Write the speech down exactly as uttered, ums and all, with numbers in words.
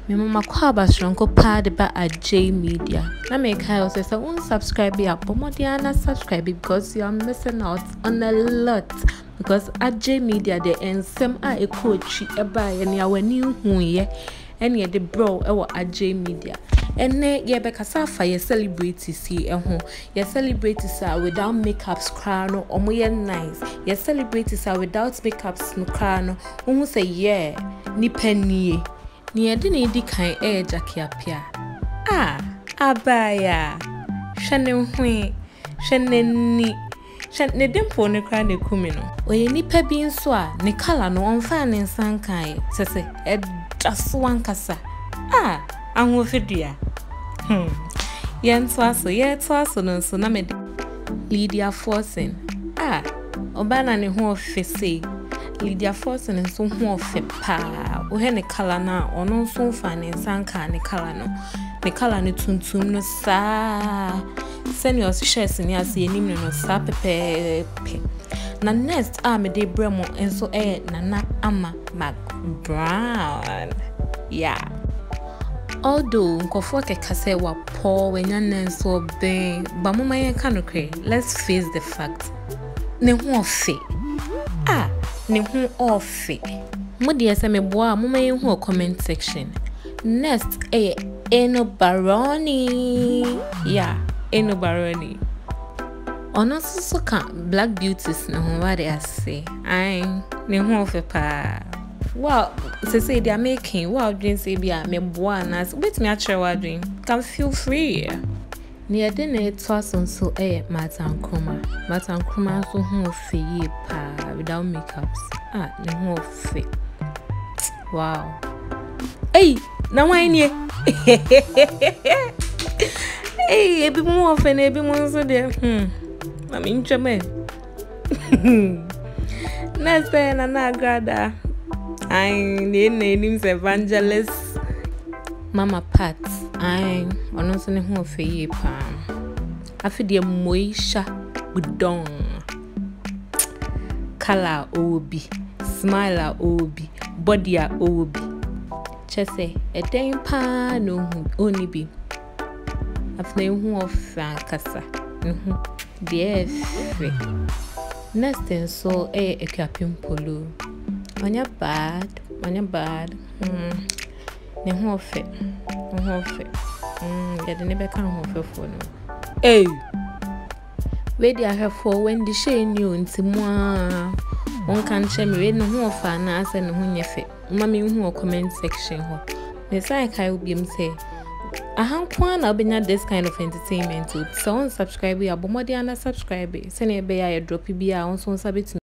Me mama kwa basronko pa de ba Ajay Media. Na me kai also say un subscribe ya, but more than subscribe because you are missing out on a lot. Because Ajay Media de ensem a ekochi eba ye ne awani hu ye ene de bro e wo Ajay Media. Ene ye be kasa fa ye celebrity si eho. Ye celebrity sa without makeups kra no omo ye nice. Ye celebrity sa without makeups no kra no omo say yeah ni panie. Ni edi ni di kan e jaki apia. Ah, abaya. Shane hui. Shane ni. Shane ne dimpo ne kra ne kumi no. Oye nipa bi nso a ne kala no onfa ne nsan kan sese e daso ankasa. Ah, anwofidua. Hmm. Yen twaso, ye twaso no so na me Lydia Forson. Ah, obana ne ho ofese. Lydia Forson nso ho ofe pa. O he ne kala na ono nso fa ne nsan kan ne kala no. Ne kala ne tuntum no sa. Senior shares ni ase enim no sa pepepe. Na next a me de bremo enso eh Nana Ama Mac Brown. Yeah. Although nkofo keka say wa poor when yan enso ben, ba mama yen kanokre. Let's face the fact. Ne ho ofe. Ah, ne ho ofe. Mo de ese me boa mama yen ho comment section. Next eh Eno Baroni. Yeah. Eno Baroni. Ono so kan black beauties na ho wa de ase. Ai, ne ho ofe pa. Wow, say say they are making wow dream say bia me boa na wait me actually wa dream. Can feel free. Ni ade na etwaso so eh Martin Nkrumah. Martin Nkrumah so ho ofe ye pa without makeups. Ah, ne ho ofe. Wow. Hey, na wan nie. Hey, ebi mo ofe na ebi mo so de. Hmm. Na me ncheme. Na say na na agrada. I need names Evangelist Mama Pat. I honestly ne ho fe ye pa. Afi de moisha budon. Kala obi, smile obi, body a obi. Chese e den pa no hu oni bi. Afi ne ho fa kasa. Mhm. De fe. Next so e ekwapim polo. Manya bad, manya bad. Hmm. Ne ho fe. Ne ho fe. Hmm, ya de ne be kan ho fe fo no. Eh. We dey have for when the she ni o ntimu a. Won kan che me we ne ho fa na ase ne ho nyefe. Ma me hu comment section ho. Me sai kai obi m say ahankwa na obenya this kind of entertainment. So on subscribe ya bomodi ana subscribe. Se ne be ya drop bi a on so sabit